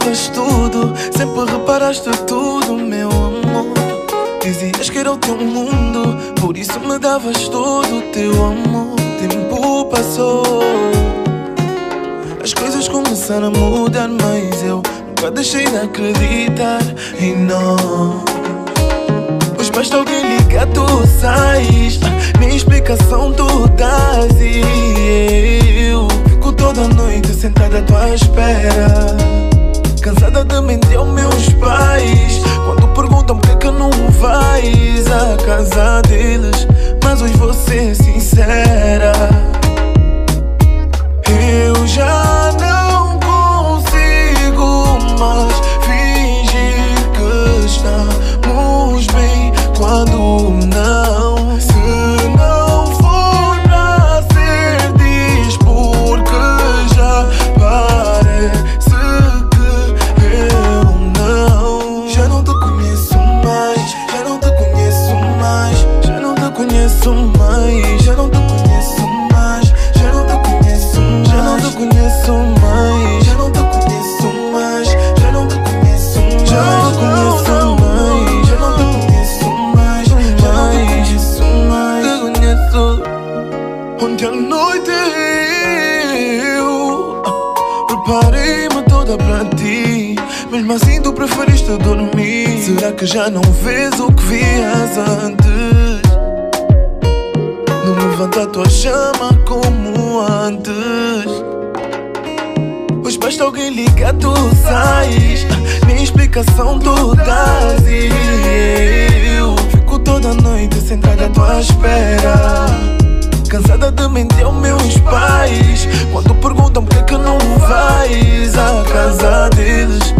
davas tudo, sempre reparaste tudo, meu amor. Dizias que era o teu mundo, por isso me davas todo o teu amor. O tempo passou, as coisas começaram a mudar, mas eu nunca deixei de acreditar em nós. Pois basta alguém ligar, tu sais, nem explicação tu dás. E eu fico toda noite sentada à tua espera, cansada de mentir aos meus pais quando perguntam porque que não vais à casa deles. Mas hoje vou ser sincera, eu já não consigo mais fingir que estamos bem quando não. Se não for pra ser, diz porque já parece que eu não. Já não te conheço mais, já não te conheço mais, já não te conheço mais, já não te conheço mais, já não te conheço mais, já não te conheço mais, já não te conheço mais, já não te conheço mais, já não te conheço mais, já não te conheço mais, já não te conheço mais, te conheço. Ontem à noite eu preparei-me toda pra ti, mesmo assim tu preferiste dormir. Será que já não vês o que vias antes? Não levanta a tua chama como antes. Pois basta alguém ligar, tu sais, nem explicação tu dás. E eu fico toda noite sentada à tua espera, cansada de mentir aos meus pais quando perguntam porque que não vais à casa deles.